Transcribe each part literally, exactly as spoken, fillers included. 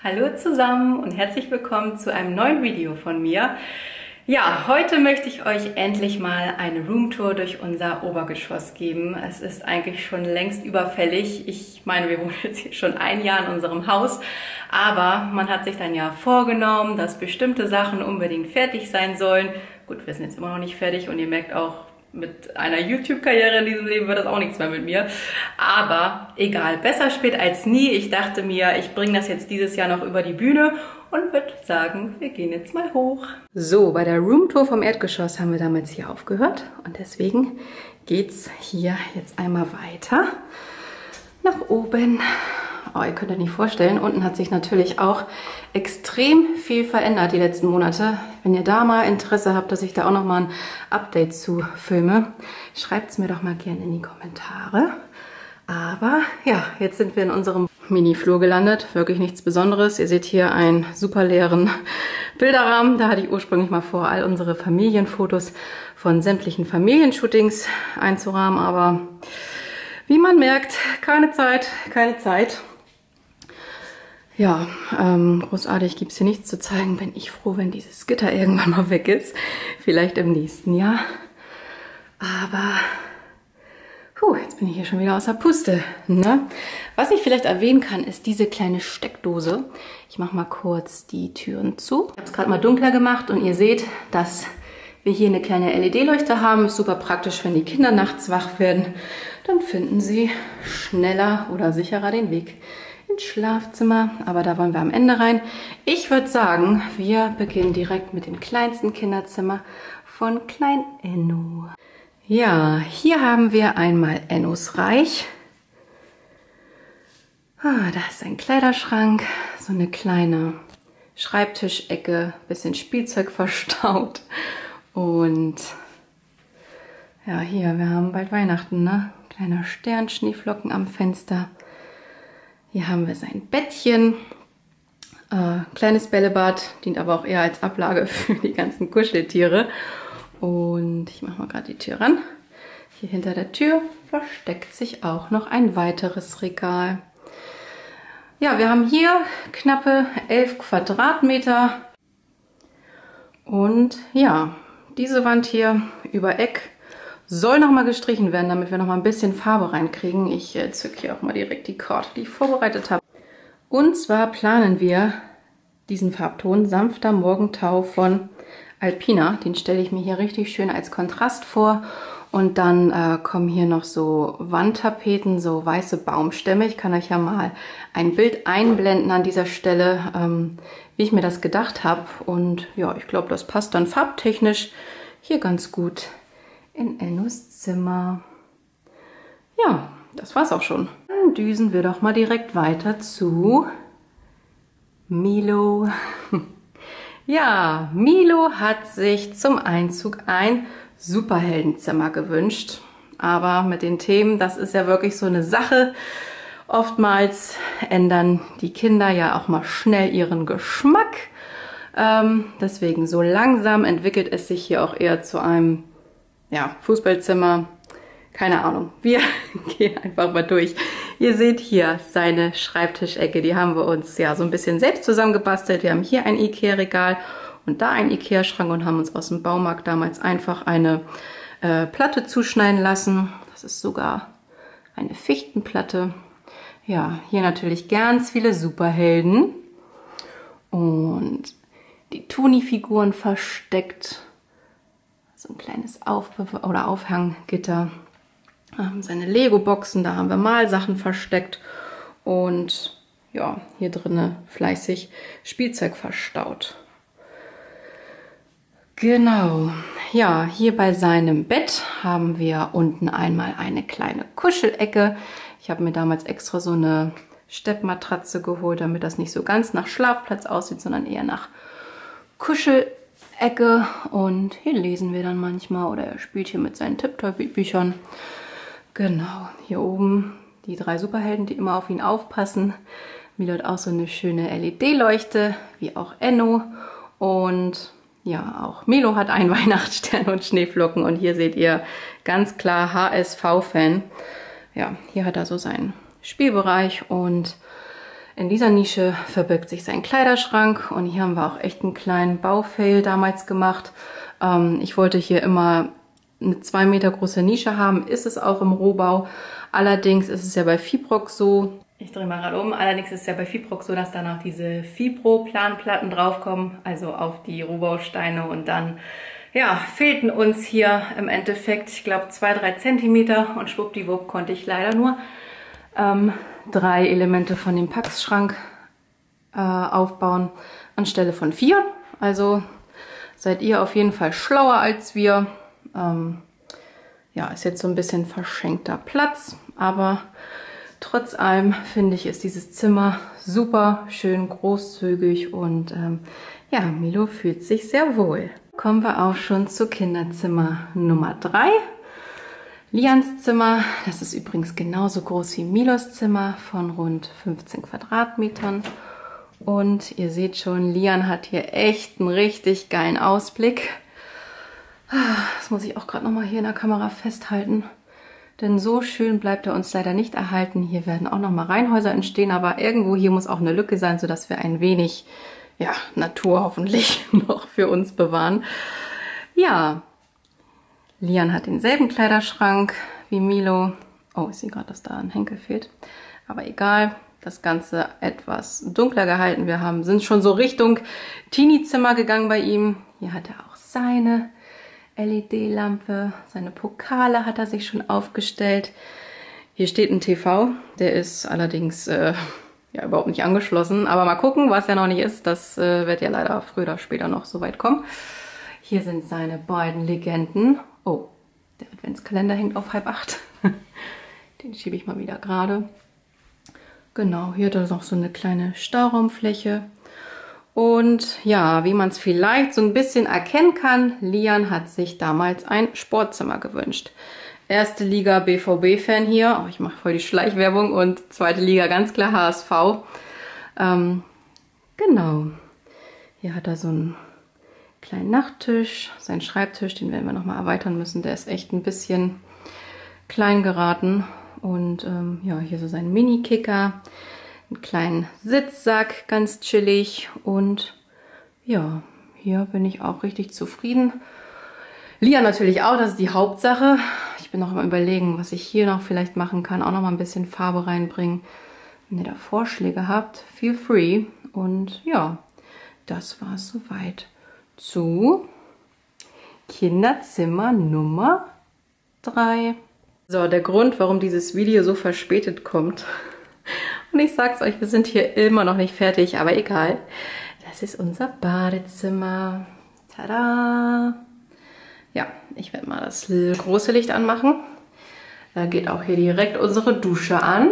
Hallo zusammen und herzlich willkommen zu einem neuen Video von mir. Ja, heute möchte ich euch endlich mal eine Roomtour durch unser Obergeschoss geben. Es ist eigentlich schon längst überfällig. Ich meine, wir wohnen jetzt hier schon ein Jahr in unserem Haus, aber man hat sich dann ja vorgenommen, dass bestimmte Sachen unbedingt fertig sein sollen. Gut, wir sind jetzt immer noch nicht fertig und ihr merkt auch, mit einer YouTube-Karriere in diesem Leben wird das auch nichts mehr mit mir. Aber egal, besser spät als nie. Ich dachte mir, ich bringe das jetzt dieses Jahr noch über die Bühne und würde sagen, wir gehen jetzt mal hoch. So, bei der Roomtour vom Erdgeschoss haben wir damals hier aufgehört. Und deswegen geht's hier jetzt einmal weiter nach oben. Oh, ihr könnt euch nicht vorstellen, unten hat sich natürlich auch extrem viel verändert die letzten Monate. Wenn ihr da mal Interesse habt, dass ich da auch noch mal ein Update zu filme, schreibt es mir doch mal gerne in die Kommentare. Aber ja, jetzt sind wir in unserem Mini-Flur gelandet. Wirklich nichts Besonderes. Ihr seht hier einen super leeren Bilderrahmen. Da hatte ich ursprünglich mal vor, all unsere Familienfotos von sämtlichen Familienshootings einzurahmen. Aber wie man merkt, keine Zeit, keine Zeit. Ja, ähm, großartig gibt es hier nichts zu zeigen. Bin ich froh, wenn dieses Gitter irgendwann mal weg ist. Vielleicht im nächsten Jahr. Aber puh, jetzt bin ich hier schon wieder außer Puste. Ne? Was ich vielleicht erwähnen kann, ist diese kleine Steckdose. Ich mache mal kurz die Türen zu. Ich habe es gerade mal dunkler gemacht und ihr seht, dass wir hier eine kleine L E D-Leuchte haben. Ist super praktisch, wenn die Kinder nachts wach werden. Dann finden sie schneller oder sicherer den Weg ins Schlafzimmer, aber da wollen wir am Ende rein. Ich würde sagen, wir beginnen direkt mit dem kleinsten Kinderzimmer von Klein Enno. Ja, hier haben wir einmal Ennos Reich. Ah, da ist ein Kleiderschrank, so eine kleine Schreibtischecke, bisschen Spielzeug verstaut und ja, hier, wir haben bald Weihnachten, ne? Kleiner Stern, Schneeflocken am Fenster. Hier haben wir sein Bettchen, äh, kleines Bällebad, dient aber auch eher als Ablage für die ganzen Kuscheltiere. Und ich mache mal gerade die Tür ran. Hier hinter der Tür versteckt sich auch noch ein weiteres Regal. Ja, wir haben hier knappe elf Quadratmeter. Und ja, diese Wand hier über Eck soll noch mal gestrichen werden, damit wir noch mal ein bisschen Farbe reinkriegen. Ich äh, zücke hier auch mal direkt die Karte, die ich vorbereitet habe. Und zwar planen wir diesen Farbton Sanfter Morgentau von Alpina. Den stelle ich mir hier richtig schön als Kontrast vor. Und dann äh, kommen hier noch so Wandtapeten, so weiße Baumstämme. Ich kann euch ja mal ein Bild einblenden an dieser Stelle, ähm, wie ich mir das gedacht habe. Und ja, ich glaube, das passt dann farbtechnisch hier ganz gut in Ennos Zimmer. Ja, das war's auch schon. Dann düsen wir doch mal direkt weiter zu Milo. Ja, Milo hat sich zum Einzug ein Superheldenzimmer gewünscht. Aber mit den Themen, das ist ja wirklich so eine Sache. Oftmals ändern die Kinder ja auch mal schnell ihren Geschmack. Ähm, deswegen so langsam entwickelt es sich hier auch eher zu einem ja, Fußballzimmer, keine Ahnung. Wir gehen einfach mal durch. Ihr seht hier seine Schreibtischecke, die haben wir uns ja so ein bisschen selbst zusammengebastelt. Wir haben hier ein Ikea-Regal und da einen Ikea-Schrank und haben uns aus dem Baumarkt damals einfach eine äh, Platte zuschneiden lassen. Das ist sogar eine Fichtenplatte. Ja, hier natürlich ganz viele Superhelden und die Toni-Figuren versteckt. So ein kleines Aufbe- oder Aufhanggitter. Ähm, seine Lego-Boxen, da haben wir Malsachen versteckt. Und ja, hier drinnen fleißig Spielzeug verstaut. Genau. Ja, hier bei seinem Bett haben wir unten einmal eine kleine Kuschelecke. Ich habe mir damals extra so eine Steppmatratze geholt, damit das nicht so ganz nach Schlafplatz aussieht, sondern eher nach Kuschelecke. Ecke und hier lesen wir dann manchmal oder er spielt hier mit seinen Tiptoy-Büchern. Genau, hier oben die drei Superhelden, die immer auf ihn aufpassen. Milo hat auch so eine schöne L E D-Leuchte, wie auch Enno. Und ja, auch Milo hat einen Weihnachtsstern und Schneeflocken. Und hier seht ihr ganz klar H S V-Fan. Ja, hier hat er so seinen Spielbereich und In dieser Nische verbirgt sich sein Kleiderschrank und hier haben wir auch echt einen kleinen Baufail damals gemacht. Ähm, ich wollte hier immer eine zwei Meter große Nische haben, ist es auch im Rohbau. Allerdings ist es ja bei Fibrox so, ich drehe mal gerade um, allerdings ist es ja bei Fibrox so, dass dann auch diese Fibro-Planplatten draufkommen, also auf die Rohbausteine, und dann ja, fehlten uns hier im Endeffekt, ich glaube, zwei, drei Zentimeter und schwuppdiwupp konnte ich leider nur ähm, drei Elemente von dem Packschrank äh, aufbauen anstelle von vier. Also seid ihr auf jeden Fall schlauer als wir. Ähm, ja, ist jetzt so ein bisschen verschenkter Platz, aber trotz allem finde ich, ist dieses Zimmer super schön großzügig und ähm, ja, Milo fühlt sich sehr wohl. Kommen wir auch schon zu Kinderzimmer Nummer drei. Lians Zimmer, das ist übrigens genauso groß wie Milos Zimmer, von rund fünfzehn Quadratmetern. Und ihr seht schon, Lian hat hier echt einen richtig geilen Ausblick. Das muss ich auch gerade nochmal hier in der Kamera festhalten. Denn so schön bleibt er uns leider nicht erhalten. Hier werden auch nochmal Reihenhäuser entstehen, aber irgendwo hier muss auch eine Lücke sein, sodass wir ein wenig ja, Natur hoffentlich noch für uns bewahren. Ja, Lian hat denselben Kleiderschrank wie Milo. Oh, ich sehe gerade, dass da ein Henkel fehlt. Aber egal, das Ganze etwas dunkler gehalten. Wir haben, sind schon so Richtung Teenie-Zimmer gegangen bei ihm. Hier hat er auch seine L E D-Lampe. Seine Pokale hat er sich schon aufgestellt. Hier steht ein T V. Der ist allerdings äh, ja überhaupt nicht angeschlossen. Aber mal gucken, was ja noch nicht ist. Das äh, wird ja leider früher oder später noch so weit kommen. Hier sind seine beiden Legenden. Oh, der Adventskalender hängt auf halb acht. Den schiebe ich mal wieder gerade. Genau, hier hat er noch so eine kleine Stauraumfläche. Und ja, wie man es vielleicht so ein bisschen erkennen kann, Lian hat sich damals ein Sportzimmer gewünscht. Erste Liga B V B-Fan hier. Oh, ich mache voll die Schleichwerbung. Und zweite Liga ganz klar H S V. Ähm, genau. Hier hat er so einen kleinen Nachttisch, seinen Schreibtisch, den werden wir nochmal erweitern müssen. Der ist echt ein bisschen klein geraten. Und ähm, ja, hier so sein Mini-Kicker, einen kleinen Sitzsack, ganz chillig. Und ja, hier bin ich auch richtig zufrieden. Lian natürlich auch, das ist die Hauptsache. Ich bin noch mal überlegen, was ich hier noch vielleicht machen kann. Auch noch mal ein bisschen Farbe reinbringen. Wenn ihr da Vorschläge habt, feel free. Und ja, das war es soweit zu Kinderzimmer Nummer drei. So, der Grund, warum dieses Video so verspätet kommt. Und ich sag's euch, wir sind hier immer noch nicht fertig, aber egal. Das ist unser Badezimmer. Tada! Ja, ich werde mal das große Licht anmachen. Da geht auch hier direkt unsere Dusche an.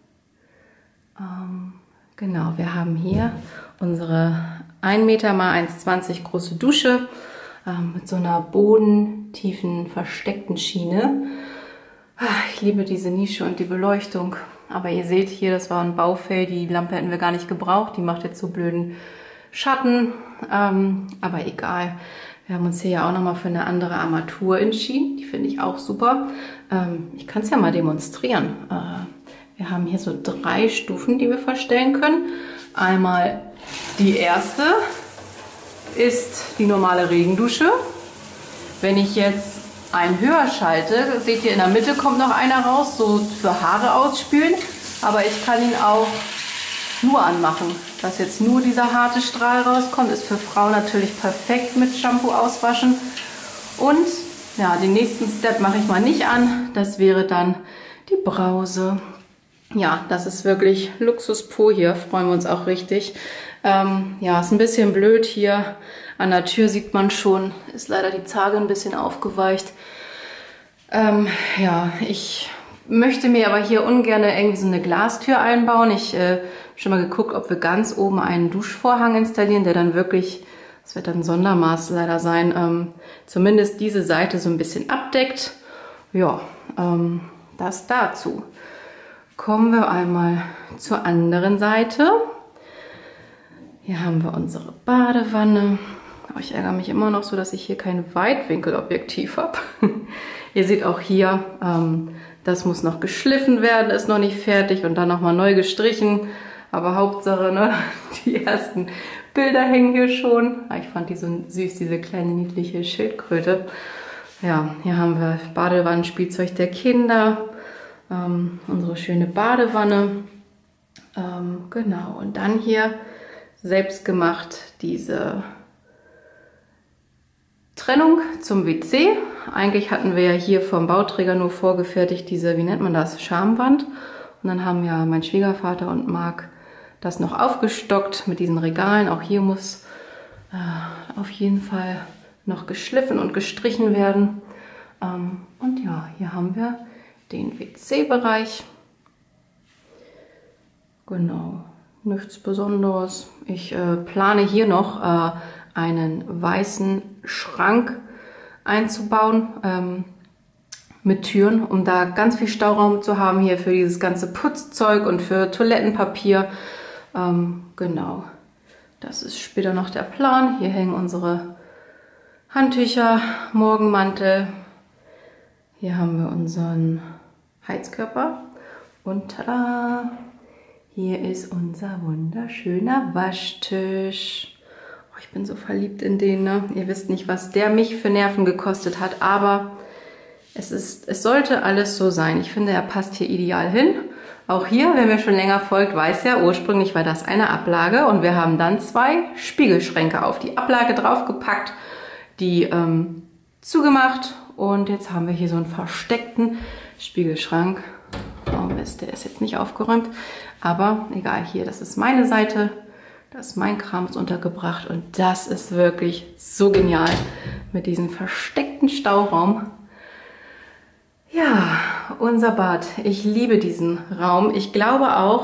Ähm, genau, wir haben hier unsere ein Meter mal eins Meter zwanzig große Dusche ähm, mit so einer bodentiefen, versteckten Schiene. Ich liebe diese Nische und die Beleuchtung. Aber ihr seht hier, das war ein Baufeld. Die Lampe hätten wir gar nicht gebraucht. Die macht jetzt so blöden Schatten. Ähm, aber egal. Wir haben uns hier ja auch nochmal für eine andere Armatur entschieden. Die finde ich auch super. Ähm, ich kann es ja mal demonstrieren. Äh, wir haben hier so drei Stufen, die wir verstellen können. Einmal die erste ist die normale Regendusche. Wenn ich jetzt einen höher schalte, seht ihr, in der Mitte kommt noch einer raus, so für Haare ausspülen. Aber ich kann ihn auch nur anmachen. Dass jetzt nur dieser harte Strahl rauskommt, ist für Frauen natürlich perfekt mit Shampoo auswaschen. Und ja, den nächsten Step mache ich mal nicht an. Das wäre dann die Brause. Ja, das ist wirklich Luxus pur hier. Freuen wir uns auch richtig. Ähm, ja, ist ein bisschen blöd hier. An der Tür sieht man schon, ist leider die Zarge ein bisschen aufgeweicht. Ähm, ja, ich möchte mir aber hier ungern irgendwie so eine Glastür einbauen. Ich äh, habe schon mal geguckt, ob wir ganz oben einen Duschvorhang installieren, der dann wirklich, das wird dann ein Sondermaß leider sein, ähm, zumindest diese Seite so ein bisschen abdeckt. Ja, ähm, das dazu. Kommen wir einmal zur anderen Seite. Hier haben wir unsere Badewanne. Oh, ich ärgere mich immer noch so, dass ich hier kein Weitwinkelobjektiv habe. Ihr seht auch hier, ähm, das muss noch geschliffen werden, ist noch nicht fertig und dann nochmal neu gestrichen. Aber Hauptsache, ne, die ersten Bilder hängen hier schon. Ich fand die so süß, diese kleine niedliche Schildkröte. Ja, hier haben wir Badewannenspielzeug der Kinder, ähm, unsere schöne Badewanne. Ähm, genau, und dann hier selbst gemacht diese Trennung zum W C. Eigentlich hatten wir ja hier vom Bauträger nur vorgefertigt diese, wie nennt man das, Schamwand. Und dann haben ja mein Schwiegervater und Marc das noch aufgestockt mit diesen Regalen. Auch hier muss äh, auf jeden Fall noch geschliffen und gestrichen werden. Ähm, und ja, hier haben wir den W C-Bereich. Genau, nichts Besonderes. Ich äh, plane hier noch äh, einen weißen Schrank einzubauen ähm, mit Türen, um da ganz viel Stauraum zu haben hier für dieses ganze Putzzeug und für Toilettenpapier. Ähm, genau, das ist später noch der Plan. Hier hängen unsere Handtücher, Morgenmantel. Hier haben wir unseren Heizkörper und tada! Hier ist unser wunderschöner Waschtisch. Oh, ich bin so verliebt in den, ne? Ihr wisst nicht, was der mich für Nerven gekostet hat, aber es ist, es sollte alles so sein. Ich finde, er passt hier ideal hin. Auch hier, wer mir schon länger folgt, weiß ja, ursprünglich war das eine Ablage und wir haben dann zwei Spiegelschränke auf die Ablage draufgepackt, die ähm, zugemacht und jetzt haben wir hier so einen versteckten Spiegelschrank. Oh Mist, der ist jetzt nicht aufgeräumt. Aber egal, hier, das ist meine Seite. Da ist mein Kram untergebracht. Und das ist wirklich so genial mit diesem versteckten Stauraum. Ja, unser Bad. Ich liebe diesen Raum. Ich glaube auch,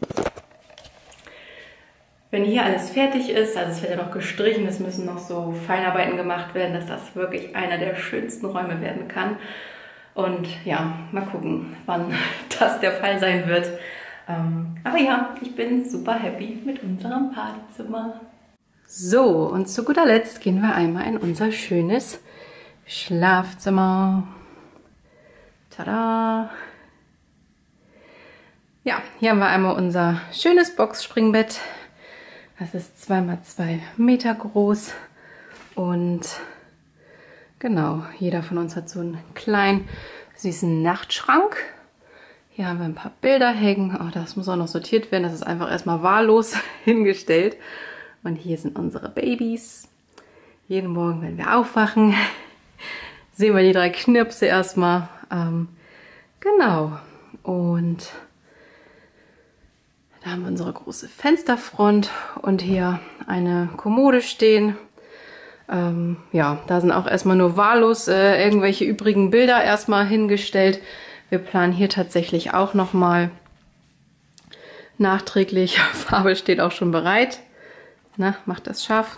wenn hier alles fertig ist, also es wird ja noch gestrichen, es müssen noch so Feinarbeiten gemacht werden, dass das wirklich einer der schönsten Räume werden kann. Und ja, mal gucken, wann das der Fall sein wird. Ähm, aber ja, ich bin super happy mit unserem Badezimmer. So, und zu guter Letzt gehen wir einmal in unser schönes Schlafzimmer. Tada! Ja, hier haben wir einmal unser schönes Boxspringbett. Das ist zwei mal zwei Meter groß und genau, jeder von uns hat so einen kleinen, süßen Nachtschrank. Hier haben wir ein paar Bilder hängen. Oh, das muss auch noch sortiert werden. Das ist einfach erstmal wahllos hingestellt. Und hier sind unsere Babys. Jeden Morgen, wenn wir aufwachen, sehen wir die drei Knirpse erstmal. Ähm, genau. Und da haben wir unsere große Fensterfront und hier eine Kommode stehen. Ähm, ja, da sind auch erstmal nur wahllos äh, irgendwelche übrigen Bilder erstmal hingestellt. Wir planen hier tatsächlich auch nochmal nachträglich. Farbe steht auch schon bereit. Na, macht das scharf.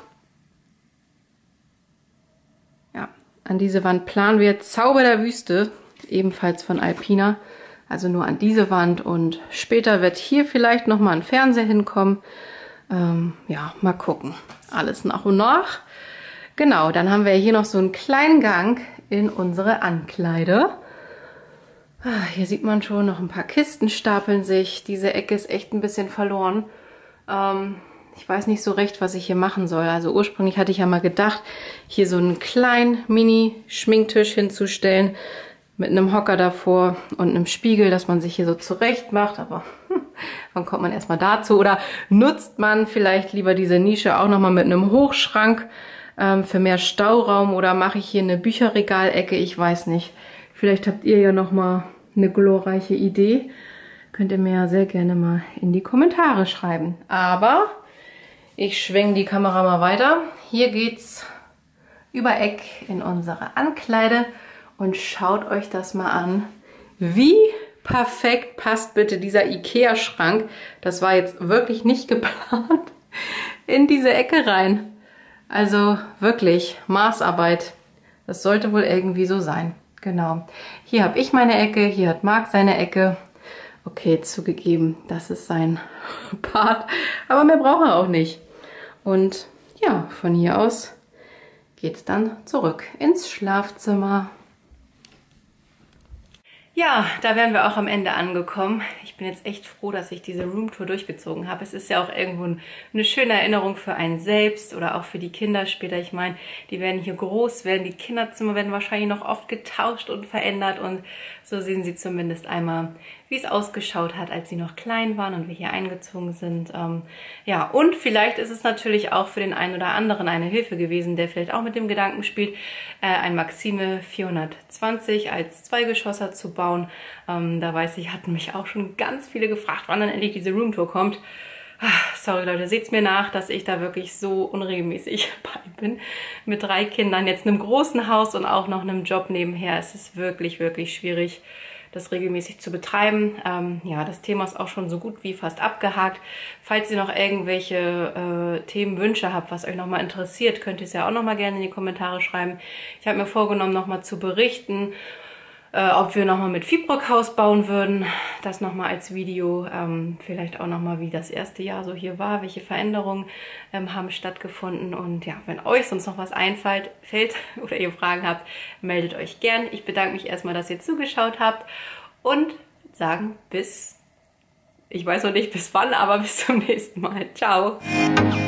Ja, an diese Wand planen wir Zauber der Wüste, ebenfalls von Alpina. Also nur an diese Wand und später wird hier vielleicht nochmal ein Fernseher hinkommen. Ähm, ja, mal gucken. Alles nach und nach. Genau, dann haben wir hier noch so einen kleinen Gang in unsere Ankleide. Ah, hier sieht man schon, noch ein paar Kisten stapeln sich. Diese Ecke ist echt ein bisschen verloren. Ähm, ich weiß nicht so recht, was ich hier machen soll. Also ursprünglich hatte ich ja mal gedacht, hier so einen kleinen Mini-Schminktisch hinzustellen mit einem Hocker davor und einem Spiegel, dass man sich hier so zurecht macht. Aber hm, wann kommt man erstmal dazu? Oder nutzt man vielleicht lieber diese Nische auch nochmal mit einem Hochschrank ähm, für mehr Stauraum? Oder mache ich hier eine Bücherregalecke? Ich weiß nicht. Vielleicht habt ihr ja nochmal eine glorreiche Idee. Könnt ihr mir ja sehr gerne mal in die Kommentare schreiben. Aber ich schwenke die Kamera mal weiter. Hier geht's über Eck in unsere Ankleide. Und schaut euch das mal an. Wie perfekt passt bitte dieser Ikea-Schrank, das war jetzt wirklich nicht geplant, in diese Ecke rein. Also wirklich Maßarbeit. Das sollte wohl irgendwie so sein. Genau. Hier habe ich meine Ecke, hier hat Marc seine Ecke. Okay, zugegeben, das ist sein Part. Aber mehr braucht er auch nicht. Und ja, von hier aus geht es dann zurück ins Schlafzimmer. Ja, da wären wir auch am Ende angekommen. Ich bin jetzt echt froh, dass ich diese Roomtour durchgezogen habe. Es ist ja auch irgendwo eine schöne Erinnerung für einen selbst oder auch für die Kinder später. Ich meine, die werden hier groß werden, die Kinderzimmer werden wahrscheinlich noch oft getauscht und verändert und so sehen sie zumindest einmal, wie es ausgeschaut hat, als sie noch klein waren und wir hier eingezogen sind. Ähm, ja, und vielleicht ist es natürlich auch für den einen oder anderen eine Hilfe gewesen, der vielleicht auch mit dem Gedanken spielt, äh, ein Maxime vierhundertzwanzig als Zweigeschosser zu bauen. Ähm, da weiß ich, hatten mich auch schon ganz viele gefragt, wann dann endlich diese Roomtour kommt. Ach, sorry Leute, seht's mir nach, dass ich da wirklich so unregelmäßig bei bin. Mit drei Kindern, jetzt einem großen Haus und auch noch einem Job nebenher. Es ist wirklich, wirklich schwierig, das regelmäßig zu betreiben. Ähm, ja, das Thema ist auch schon so gut wie fast abgehakt. Falls ihr noch irgendwelche äh, Themenwünsche habt, was euch nochmal interessiert, könnt ihr es ja auch nochmal gerne in die Kommentare schreiben. Ich habe mir vorgenommen, nochmal zu berichten, Äh, ob wir nochmal mit Fiebrokhaus bauen würden, das nochmal als Video, ähm, vielleicht auch nochmal, wie das erste Jahr so hier war, welche Veränderungen ähm, haben stattgefunden und ja, wenn euch sonst noch was einfällt fällt, oder ihr Fragen habt, meldet euch gern. Ich bedanke mich erstmal, dass ihr zugeschaut habt und sagen bis, ich weiß noch nicht bis wann, aber bis zum nächsten Mal. Ciao!